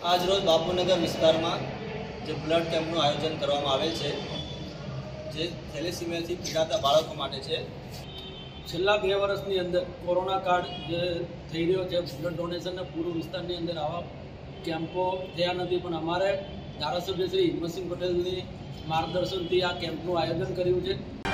આજ રોજ બાપુનગર વિસ્તારમાં જે બ્લડ કેમ્પનું આયોજન કરવામાં આવેલ છે, જે થેલેસીમિયાથી પીડાતા બાળકો માટે છે। છેલ્લા 2 વર્ષની અંદર કોરોના કાળ જે થઈ રહ્યો છે, બ્લડ ડોનેશનના પૂર્વ વિસ્તારની અંદર આવા કેમ્પો થયા નથી, પણ અમારે ધારાસભ્ય શ્રી હિંમતસિંહ પટેલની માર્ગદર્શનથી આ કેમ્પનું આયોજન કર્યું છે।